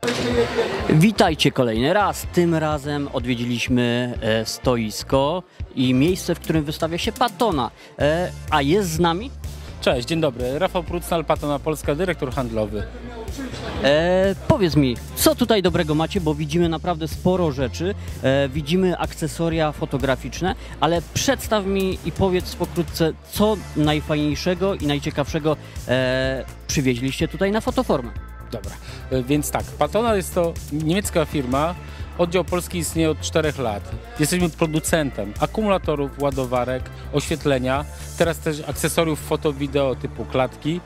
Witajcie kolejny raz. Tym razem odwiedziliśmy stoisko i miejsce, w którym wystawia się Patona. A jest z nami? Cześć, dzień dobry. Rafał Prucnal, Patona Polska, dyrektor handlowy. Powiedz mi, co tutaj dobrego macie, bo widzimy naprawdę sporo rzeczy, widzimy akcesoria fotograficzne, ale przedstaw mi i powiedz pokrótce, co najfajniejszego i najciekawszego przywieźliście tutaj na Fotoformę. Dobra, więc tak, Patona jest to niemiecka firma, oddział polski istnieje od 4 lat. Jesteśmy producentem akumulatorów, ładowarek, oświetlenia, teraz też akcesoriów foto-wideo typu klatki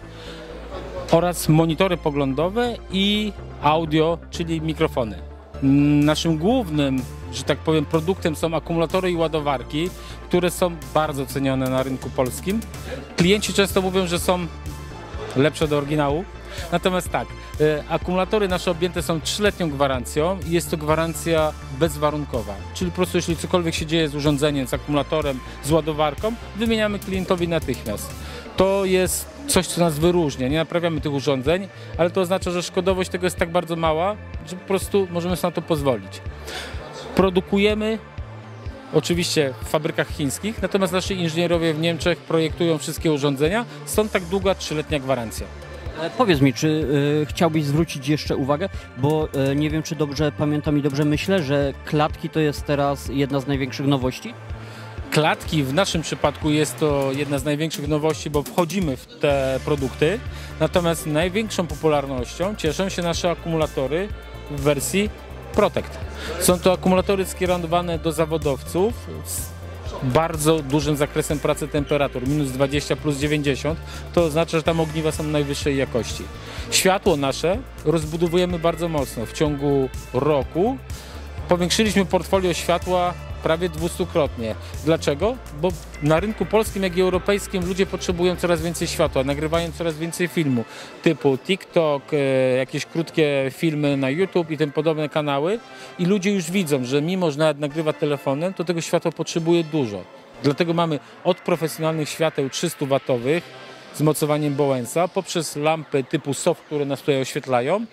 oraz monitory poglądowe i audio, czyli mikrofony. Naszym głównym, że tak powiem, produktem są akumulatory i ładowarki, które są bardzo cenione na rynku polskim. Klienci często mówią, że są lepsze do oryginału. Natomiast tak, akumulatory nasze objęte są 3-letnią gwarancją i jest to gwarancja bezwarunkowa. Czyli po prostu jeśli cokolwiek się dzieje z urządzeniem, z akumulatorem, z ładowarką, wymieniamy klientowi natychmiast. To jest coś, co nas wyróżnia. Nie naprawiamy tych urządzeń, ale to oznacza, że szkodowość tego jest tak bardzo mała, że po prostu możemy sobie na to pozwolić. Produkujemy oczywiście w fabrykach chińskich, natomiast nasi inżynierowie w Niemczech projektują wszystkie urządzenia, stąd tak długa 3-letnia gwarancja. Powiedz mi, czy chciałbyś zwrócić jeszcze uwagę, bo nie wiem, czy dobrze pamiętam i dobrze myślę, że klatki to jest teraz jedna z największych nowości? Klatki w naszym przypadku jest to jedna z największych nowości, bo wchodzimy w te produkty, natomiast największą popularnością cieszą się nasze akumulatory w wersji Protect. Są to akumulatory skierowane do zawodowców z bardzo dużym zakresem pracy temperatur, -20, +90, to oznacza, że tam ogniwa są najwyższej jakości. Światło nasze rozbudowujemy bardzo mocno. W ciągu roku powiększyliśmy portfolio światła prawie 200-krotnie. Dlaczego? Bo na rynku polskim, jak i europejskim ludzie potrzebują coraz więcej światła, nagrywają coraz więcej filmu typu TikTok, jakieś krótkie filmy na YouTube i tym podobne kanały i ludzie już widzą, że mimo, że nawet nagrywa telefonem, to tego światła potrzebuje dużo. Dlatego mamy od profesjonalnych świateł 300-watowych z mocowaniem Bowensa poprzez lampy typu soft, które nas tutaj oświetlają,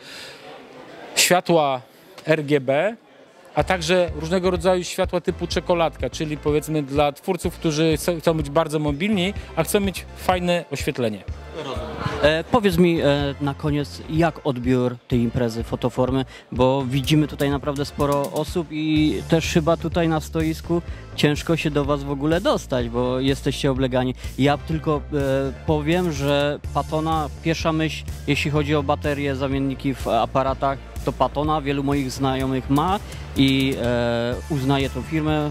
światła RGB, a także różnego rodzaju światła typu czekoladka, czyli powiedzmy dla twórców, którzy chcą być bardzo mobilni, a chcą mieć fajne oświetlenie. Powiedz mi na koniec, jak odbiór tej imprezy Fotoformy, bo widzimy tutaj naprawdę sporo osób i też chyba tutaj na stoisku ciężko się do Was w ogóle dostać, bo jesteście oblegani. Ja tylko powiem, że Patona, pierwsza myśl, jeśli chodzi o baterie, zamienniki w aparatach, to Patona, wielu moich znajomych ma i uznaje tą firmę.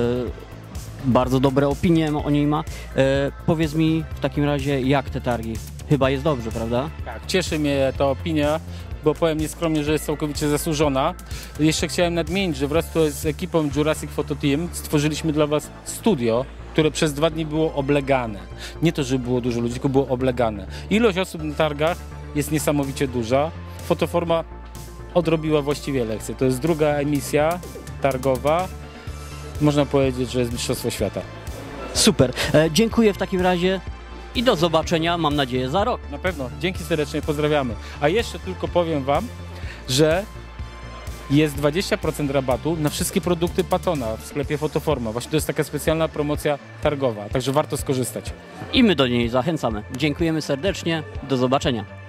Bardzo dobre opinie o niej ma. Powiedz mi w takim razie, jak te targi? Chyba jest dobrze, prawda? Tak, cieszy mnie ta opinia, bo powiem nieskromnie, że jest całkowicie zasłużona. Jeszcze chciałem nadmienić, że wraz z ekipą Jurassic Photo Team stworzyliśmy dla Was studio, które przez 2 dni było oblegane. Nie to, że było dużo ludzi, tylko było oblegane. Ilość osób na targach jest niesamowicie duża. Fotoforma odrobiła właściwie lekcję. To jest druga emisja targowa. Można powiedzieć, że jest Mistrzostwo Świata. Super. Dziękuję w takim razie i do zobaczenia, mam nadzieję, za rok. Na pewno. Dzięki serdecznie, pozdrawiamy. A jeszcze tylko powiem Wam, że jest 20% rabatu na wszystkie produkty Patona w sklepie Fotoforma. Właśnie to jest taka specjalna promocja targowa, także warto skorzystać. I my do niej zachęcamy. Dziękujemy serdecznie. Do zobaczenia.